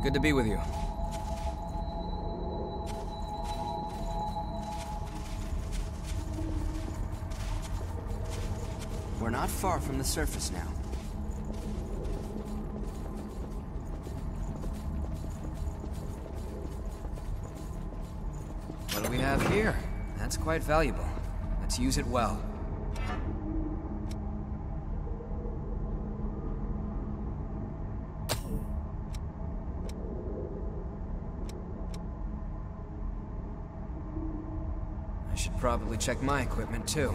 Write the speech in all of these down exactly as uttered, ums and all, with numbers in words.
Good to be with you. We're not far from the surface now. What do we have here? That's quite valuable. Let's use it well. I should probably check my equipment too.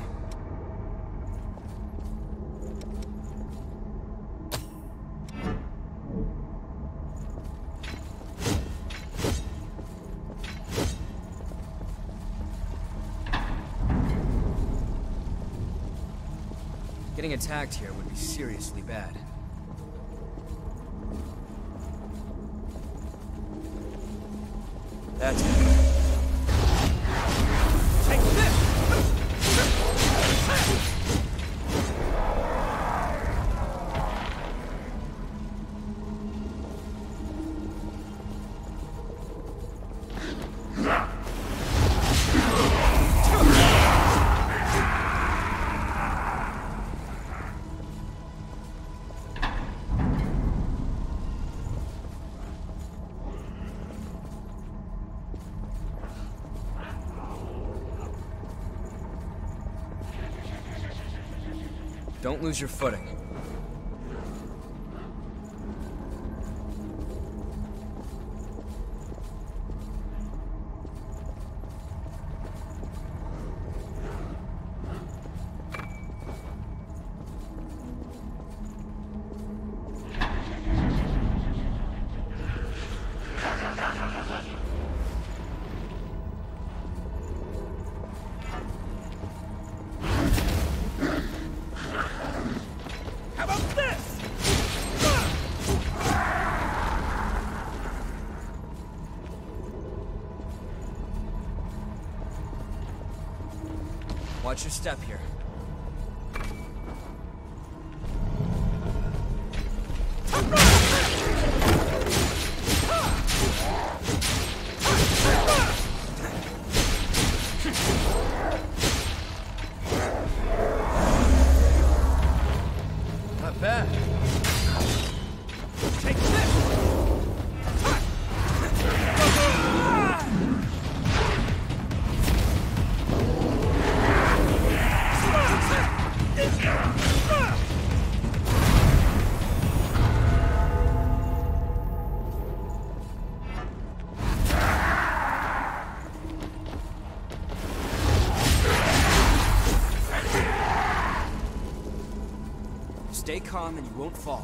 Getting attacked here would be seriously bad. That's it. Take this! Don't lose your footing. Watch your step here. Not bad. Take this! Stay calm and you won't fall.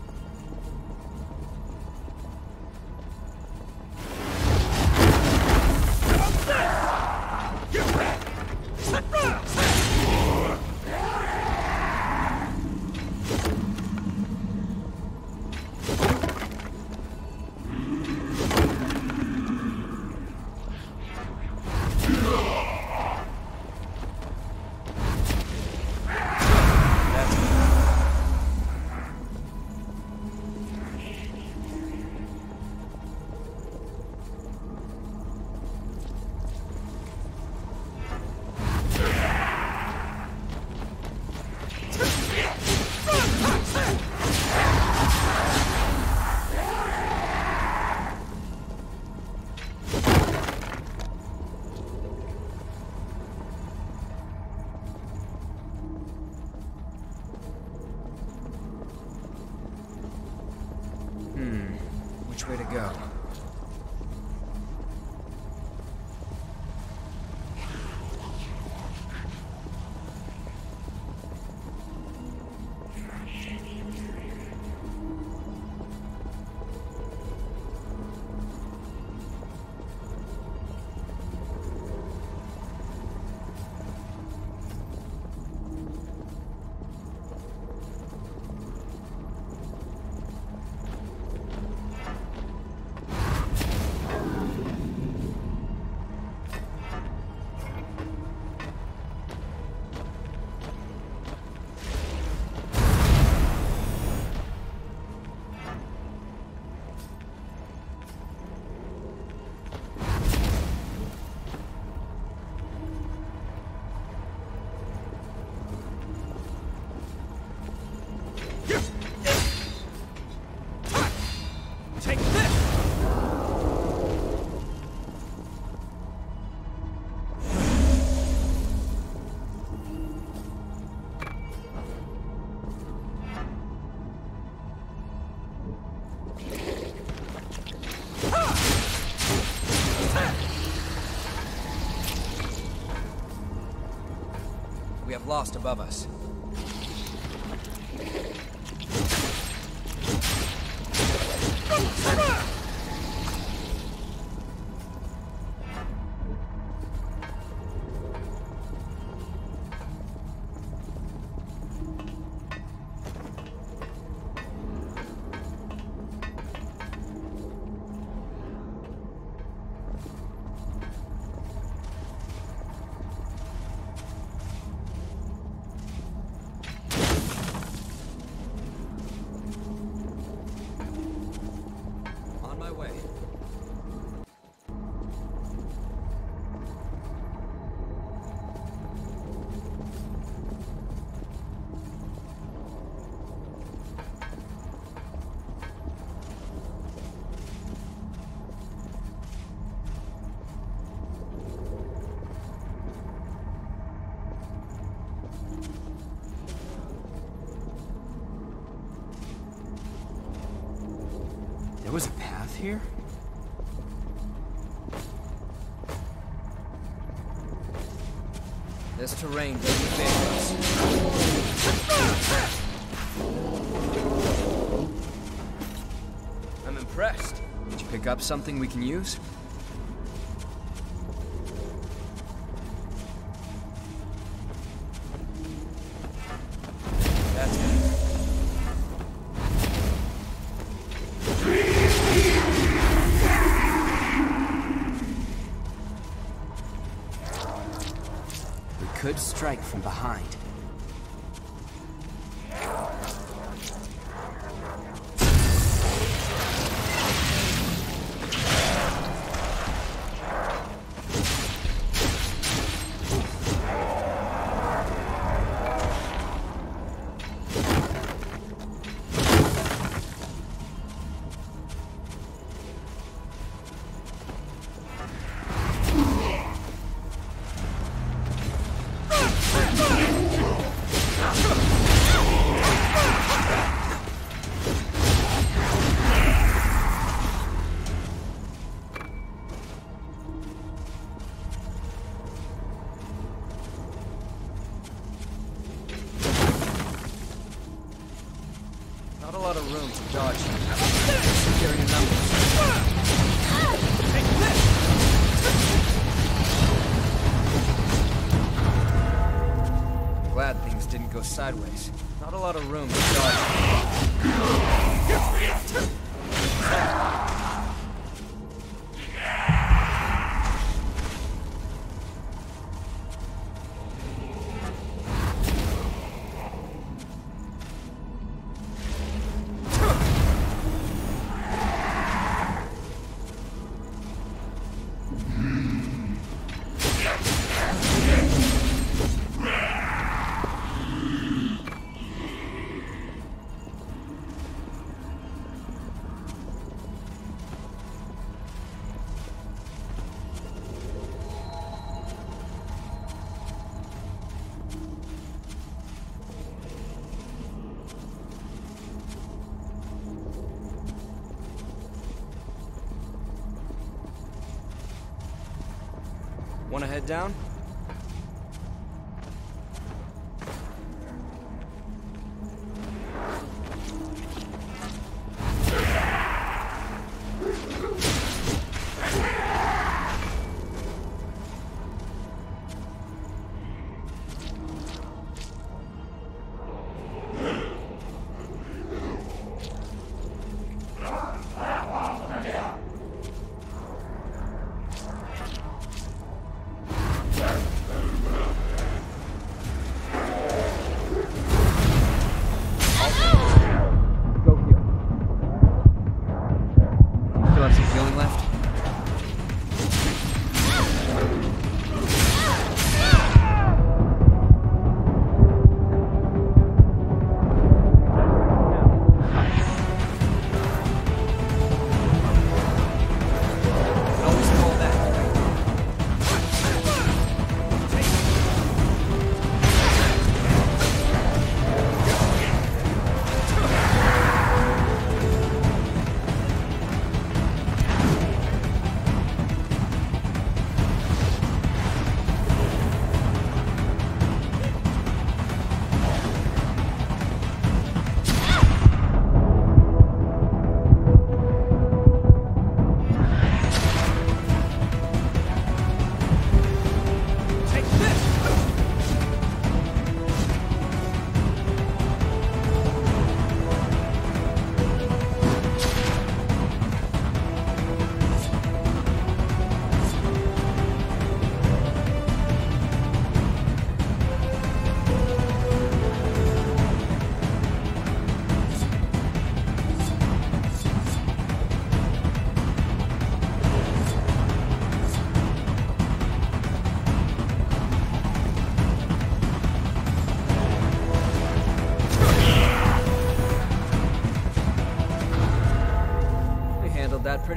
Which way to go? we have Lost above us. There was a path here? This terrain doesn't favor us. I'm impressed. Did you pick up something we can use? That's it. Could strike from behind. Not a lot of room to dodge. Securing your numbers. Glad things didn't go sideways. Not a lot of room to dodge. Wanna head down?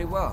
well.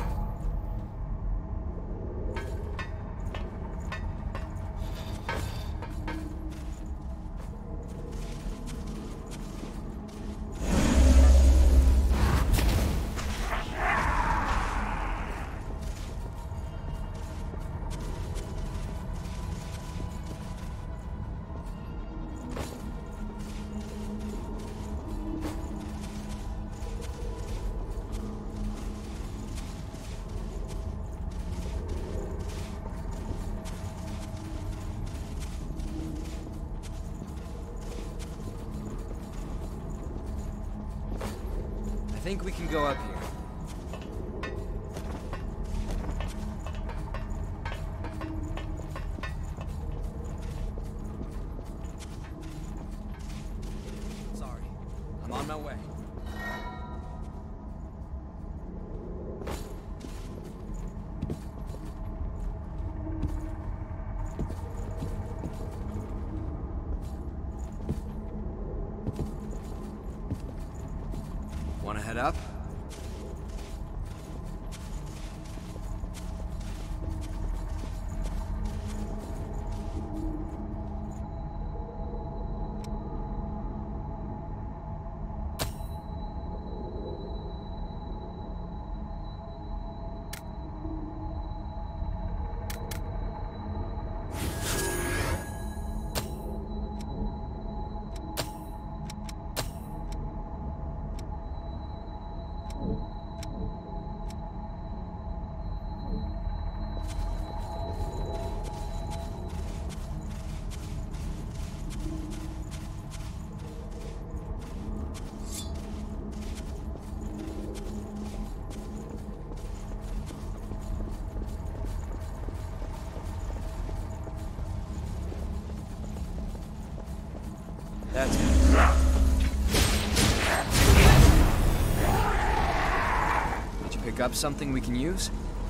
I think we can go up here. Sorry, I'm on my way. Want to head up? That's it. Did you pick up something we can use?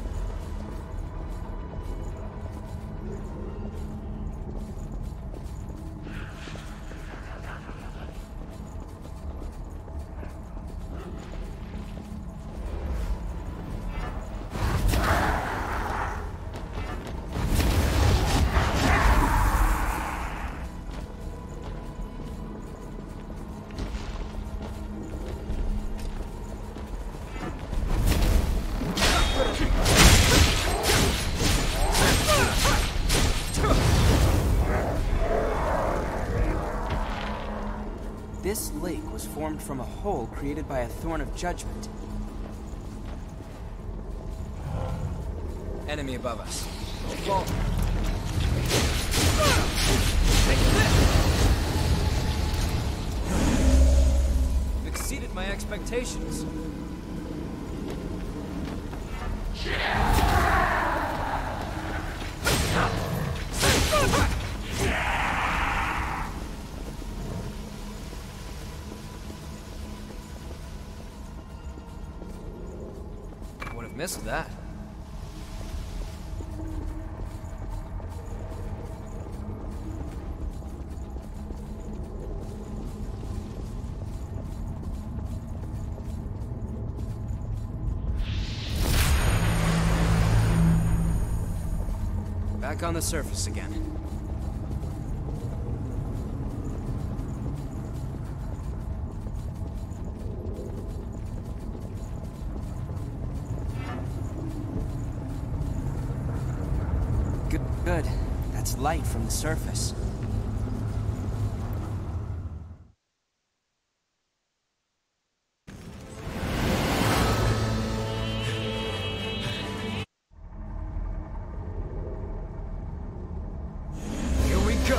This lake was formed from a hole created by a Thorn of Judgment. Enemy above us. Well, You've exceeded my expectations. Would have missed that. Back on the surface again. Good, good. That's light from the surface. Here we go.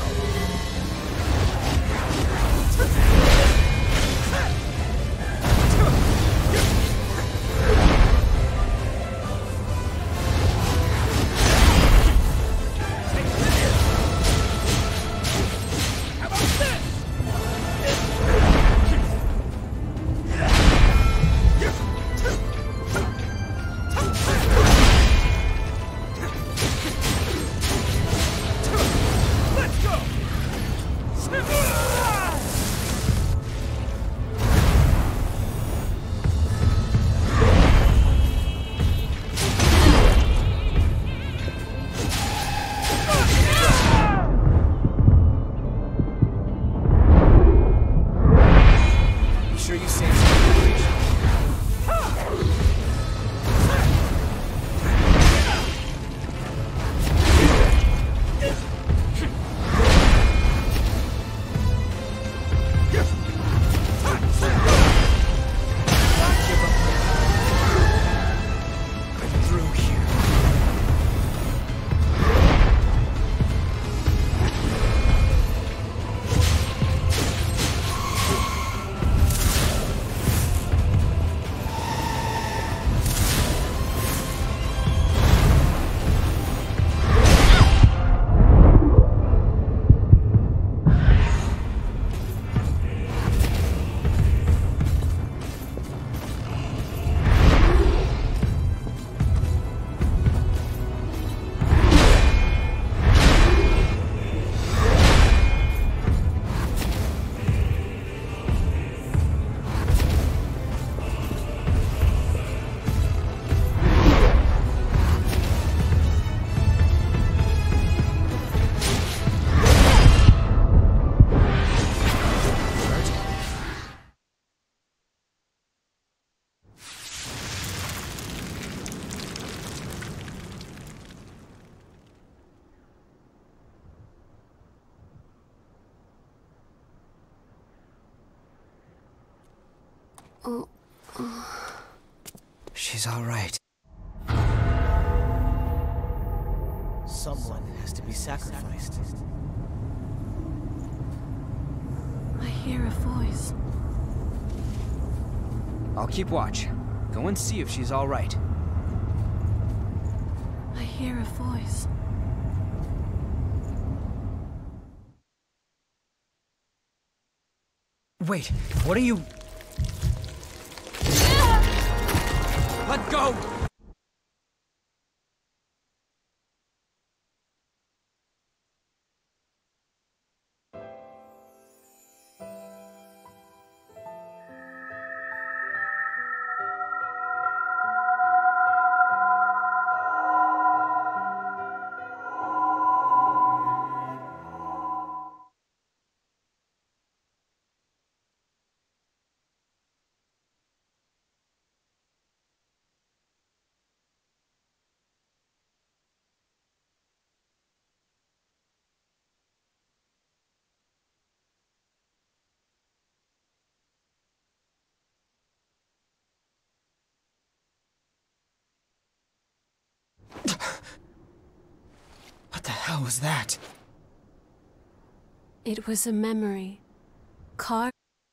Oh. Oh. She's all right. Someone has to be sacrificed. I hear a voice. I'll keep watch. Go and see if she's all right. I hear a voice. Wait, what are you... Let go! What the hell was that? It was a memory. Car.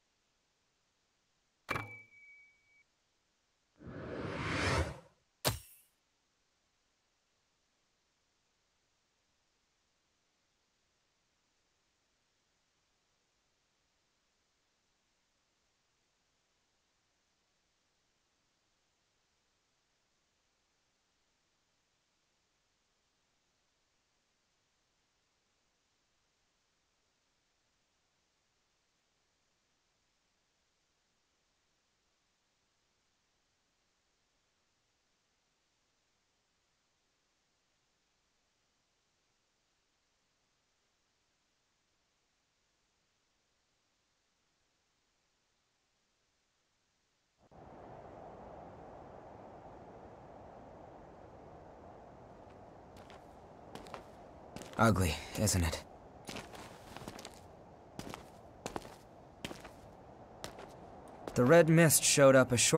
Ugly, isn't it? The red mist showed up a short...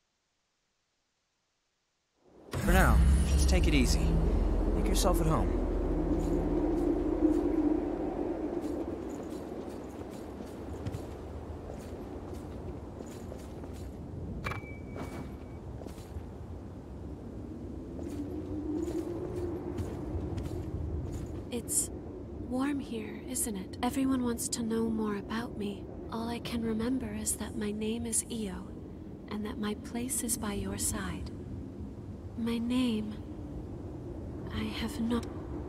For now, just take it easy. Make yourself at home. It's warm here, isn't it? Everyone wants to know more about me. All I can remember is that my name is Io, and that my place is by your side. My name... I have not...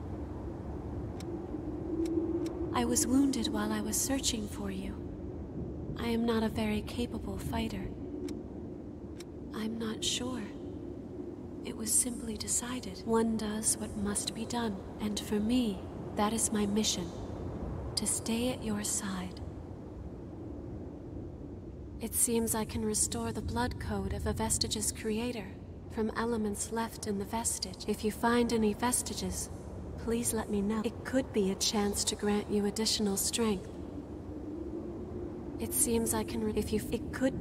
I was wounded while I was searching for you. I am not a very capable fighter. I'm not sure. It was simply decided. One does what must be done, and for me, that is my mission. To stay at your side. It seems I can restore the blood code of a vestige's creator from elements left in the vestige. If you find any vestiges, please let me know. It could be a chance to grant you additional strength. It seems I can re- if you- it could-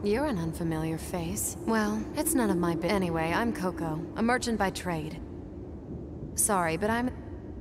You're an unfamiliar face. Well, it's none of my business. Anyway, I'm Coco, a merchant by trade. Sorry, but I'm...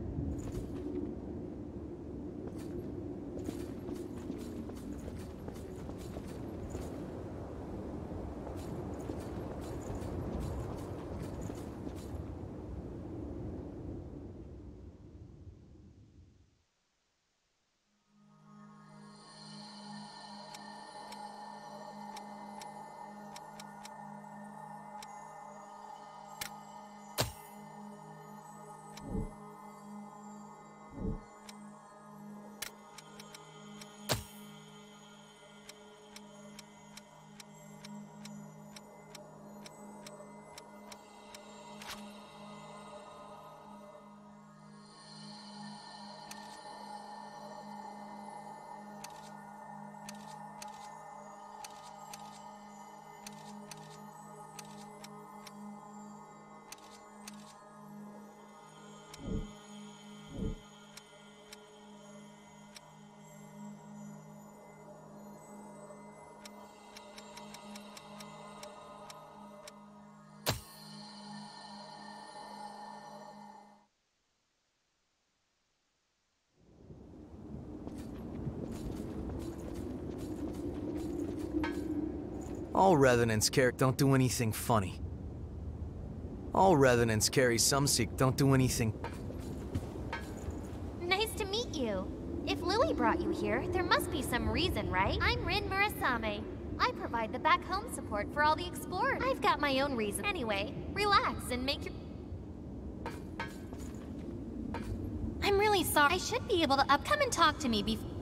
All revenants carry don't do anything funny. All revenants carry some secret don't do anything. Nice to meet you. If Louis brought you here, there must be some reason, right? I'm Rin Murasame. I provide the back home support for all the explorers. I've got my own reason. Anyway, relax and make your... I'm really sorry. I should be able to up. Come and talk to me before...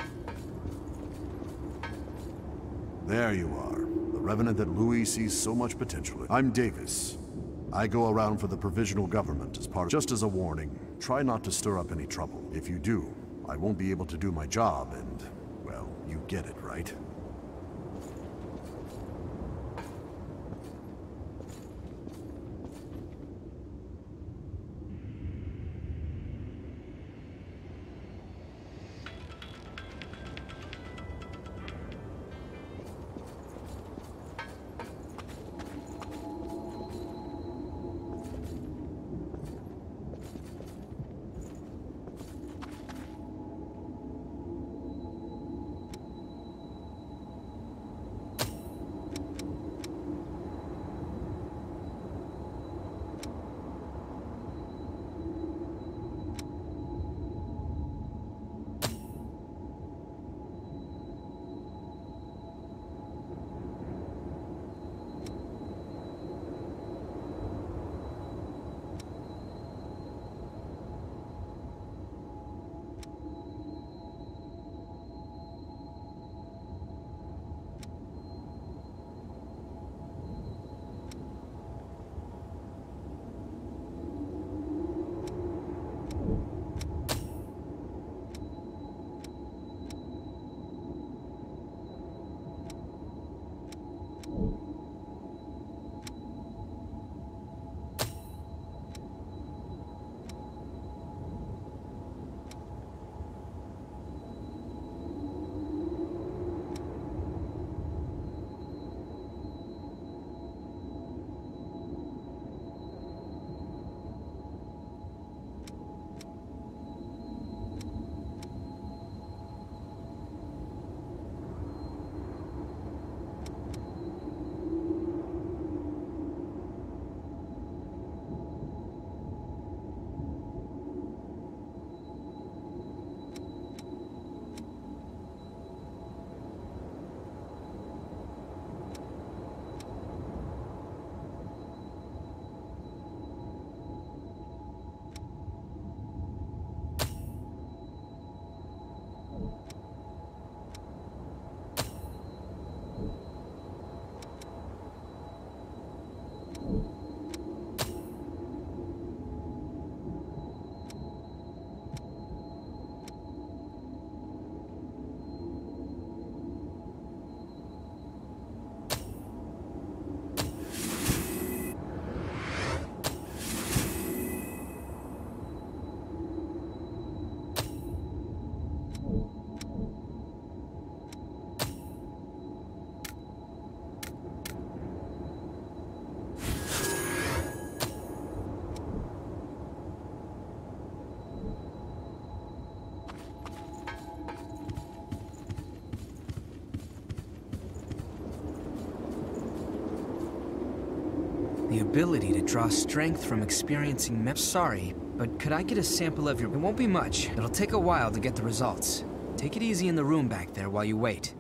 There you are. The Revenant that Louis sees so much potential in. I'm Davis. I go around for the provisional government as part of... Just as a warning, try not to stir up any trouble. If you do, I won't be able to do my job and, well, you get it, right? ability to draw strength from experiencing mem- Sorry, but could I get a sample of your- It won't be much. It'll take a while to get the results. Take it easy in the room back there while you wait.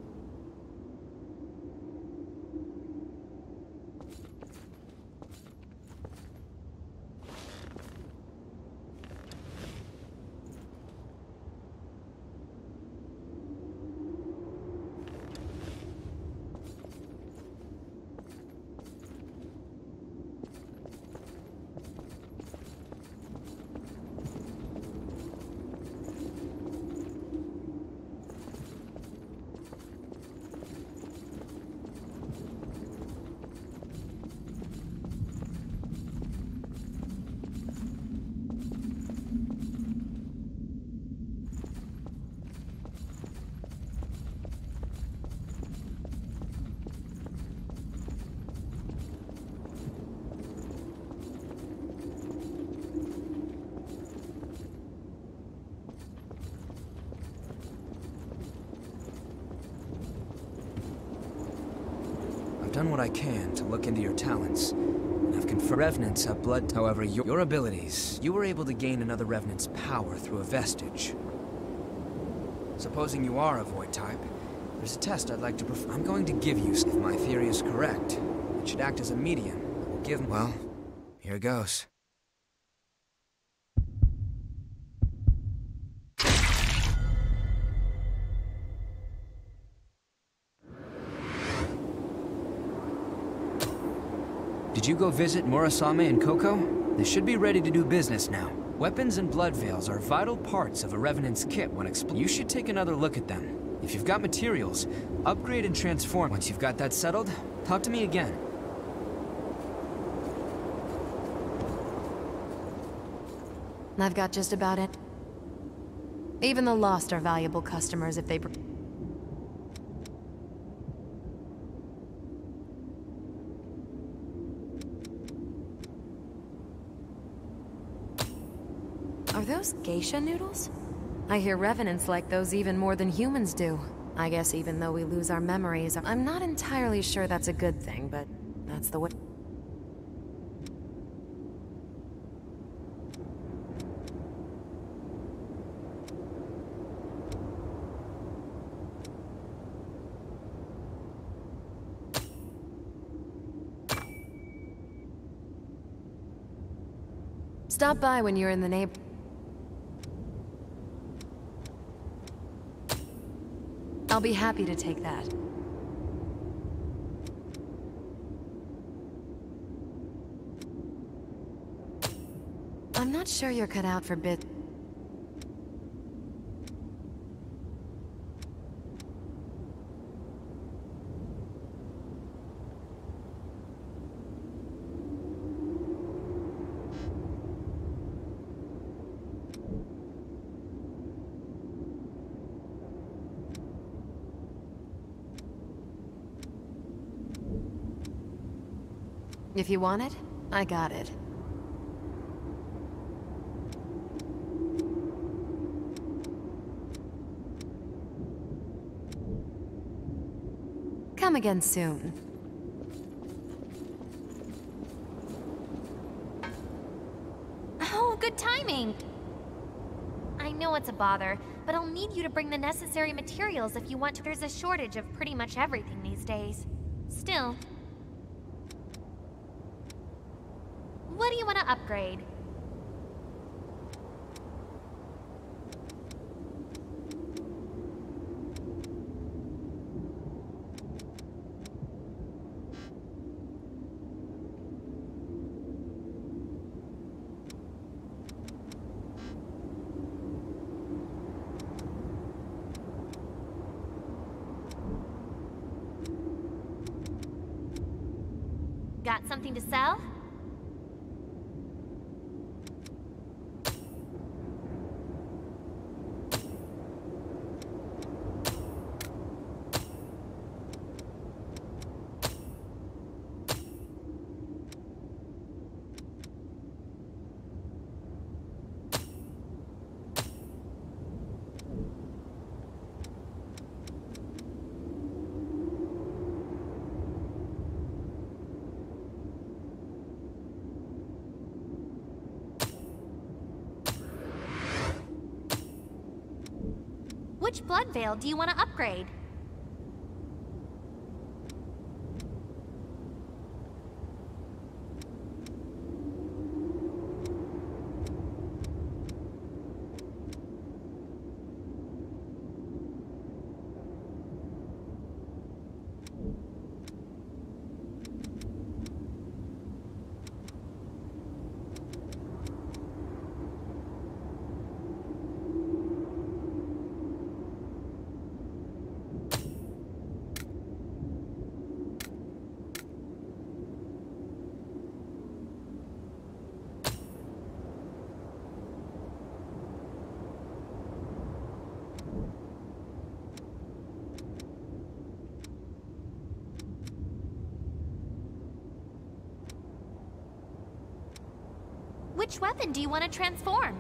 I've done what I can to look into your talents, and I've confirmed Revenants have blood. However, your, your abilities, you were able to gain another Revenant's power through a vestige. Supposing you are a Void type, there's a test I'd like to perform. I'm going to give you, if my theory is correct, it should act as a medium that will give. Well, here goes. Did you go visit Murasame and Coco? They should be ready to do business now. Weapons and blood veils are vital parts of a Revenant's kit when expl- You should take another look at them. If you've got materials, upgrade and transform. Once you've got that settled, talk to me again. I've got just about it. Even the Lost are valuable customers if they... Are those geisha noodles? I hear revenants like those even more than humans do. I guess even though we lose our memories, I'm not entirely sure that's a good thing, but that's the way... Stop by when you're in the neighbor... I'll be happy to take that. I'm not sure you're cut out for bit... If you want it, I got it. Come again soon. Oh, good timing! I know it's a bother, but I'll need you to bring the necessary materials if you want to. There's a shortage of pretty much everything these days. Still... What do you want to upgrade? Got something to sell? Which blood veil do you want to upgrade? Which weapon do you want to transform?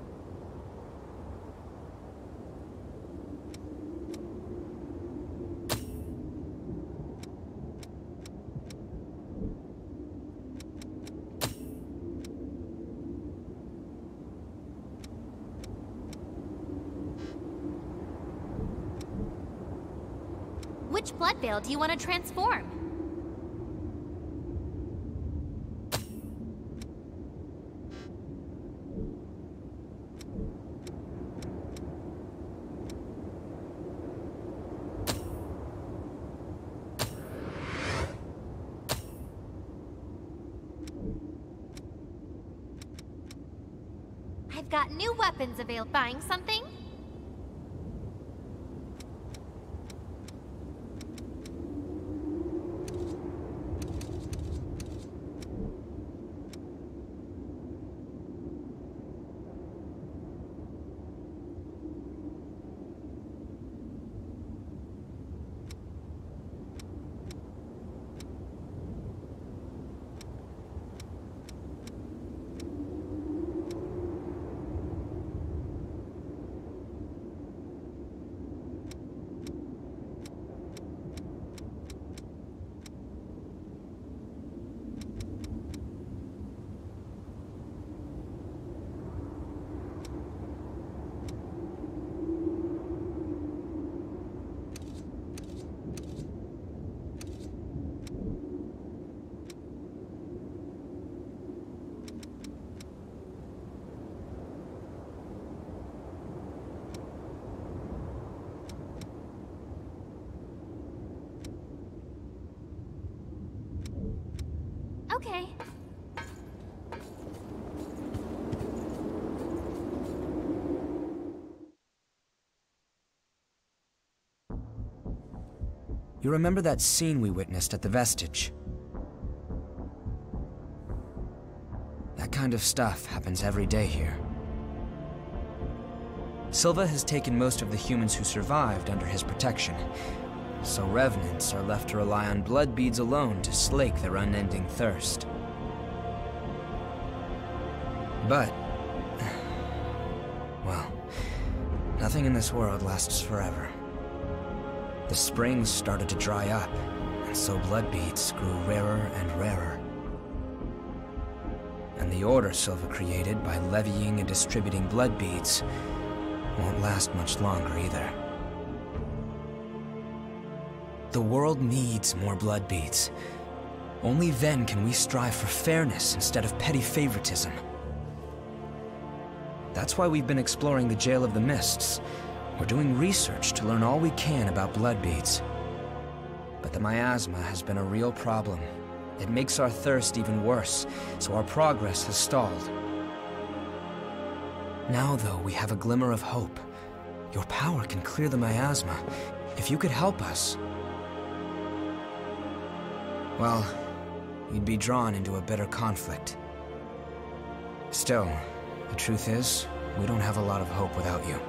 Which blood veil do you want to transform? I've got new weapons available. Buying something? Okay. You remember that scene we witnessed at the Vestige? That kind of stuff happens every day here. Silva has taken most of the humans who survived under his protection, so Revenants are left to rely on blood beads alone to slake their unending thirst. But, well, nothing in this world lasts forever. The springs started to dry up, and so blood beads grew rarer and rarer. And the order Silva created by levying and distributing blood beads won't last much longer either. The world needs more blood beads. Only then can we strive for fairness instead of petty favoritism. That's why we've been exploring the Jail of the Mists. We're doing research to learn all we can about blood beads. But the miasma has been a real problem. It makes our thirst even worse, so our progress has stalled. Now, though, we have a glimmer of hope. Your power can clear the miasma. If you could help us... well, you'd be drawn into a bitter conflict. Still, the truth is, we don't have a lot of hope without you.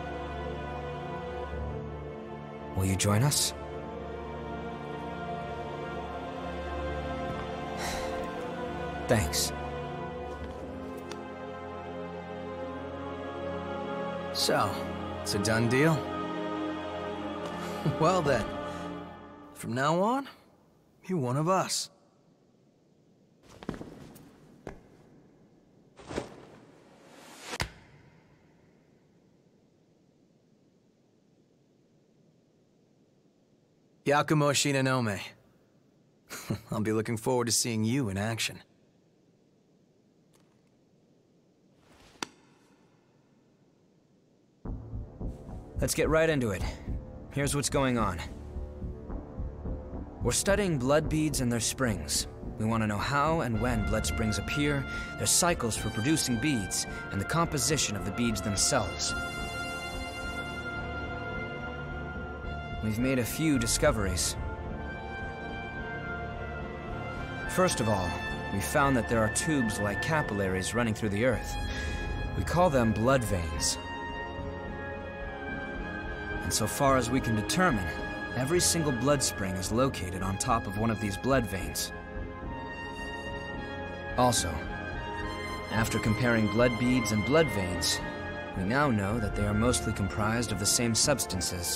Will you join us? Thanks. So, it's a done deal? Well then, from now on, you're one of us. Yakumo Shinonome. I'll be looking forward to seeing you in action. Let's get right into it. Here's what's going on. We're studying blood beads and their springs. We want to know how and when blood springs appear, their cycles for producing beads, and the composition of the beads themselves. We've made a few discoveries. First of all, we found that there are tubes like capillaries running through the earth. We call them blood veins. And so far as we can determine, every single blood spring is located on top of one of these blood veins. Also, after comparing blood beads and blood veins, we now know that they are mostly comprised of the same substances.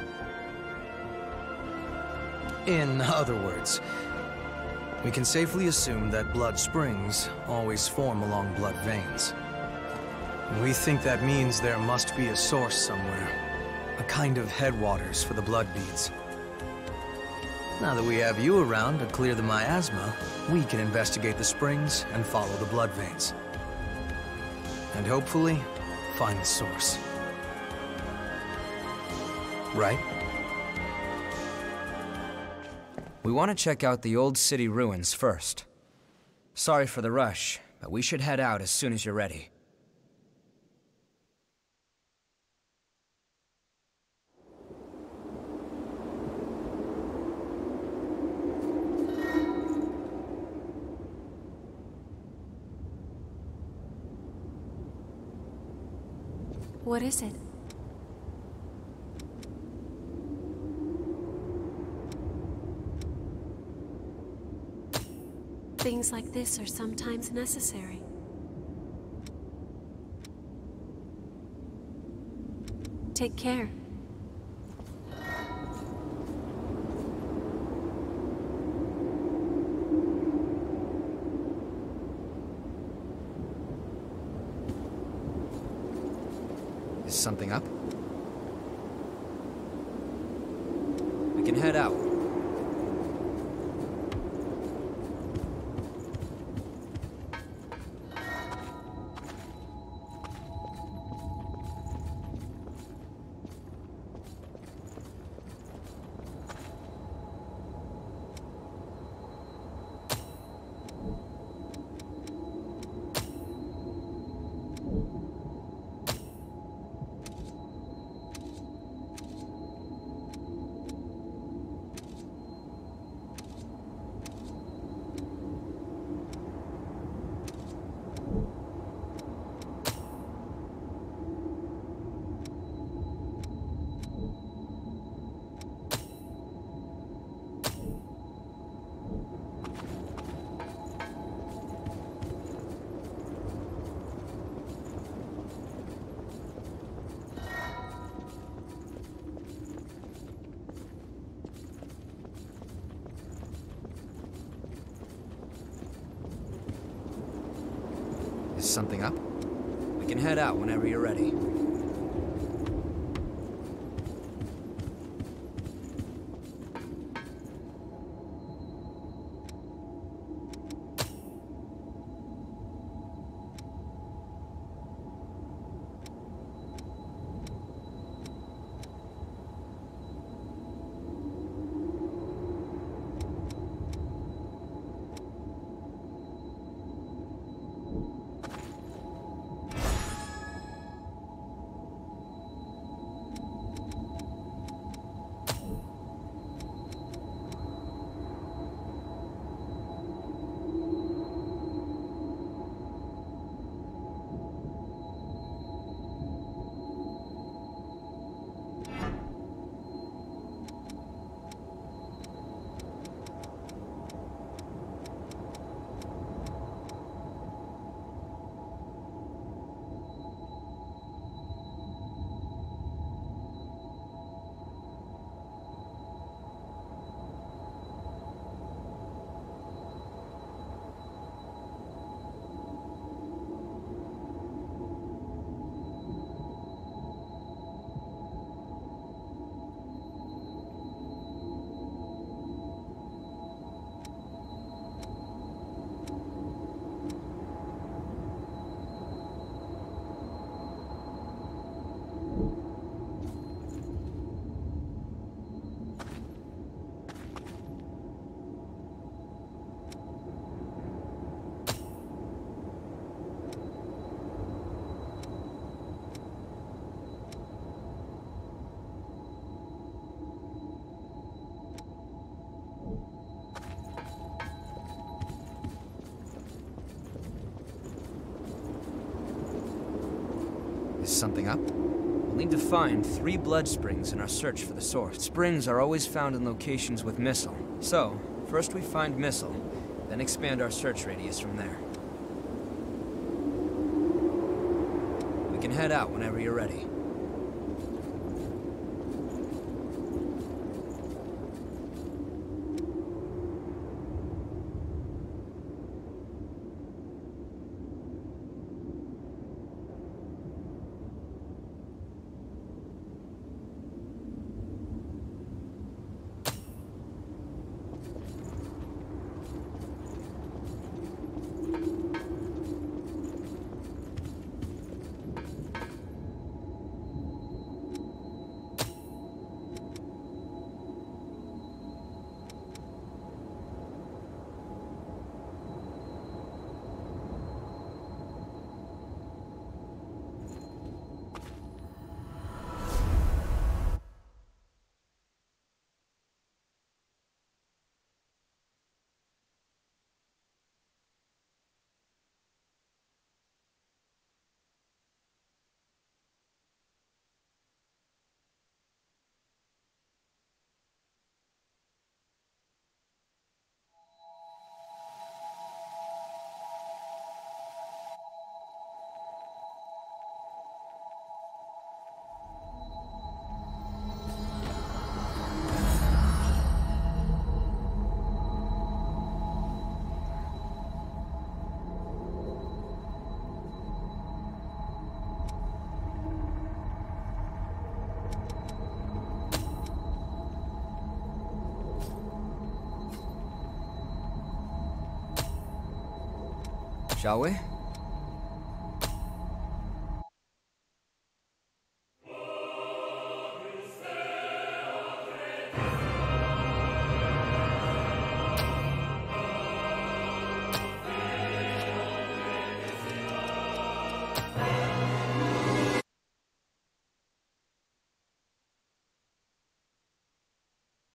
In other words, we can safely assume that blood springs always form along blood veins. And we think that means there must be a source somewhere, a kind of headwaters for the blood beads. Now that we have you around to clear the miasma, we can investigate the springs and follow the blood veins. And hopefully, find the source. Right? We want to check out the old city ruins first. Sorry for the rush, but we should head out as soon as you're ready. What is it? Things like this are sometimes necessary. Take care. Is something up? We can head out. Is something up? We can head out whenever you're ready. Something up? We'll need to find three blood springs in our search for the source. Springs are always found in locations with Missile. So, first we find Missile, then expand our search radius from there. We can head out whenever you're ready. Shall we?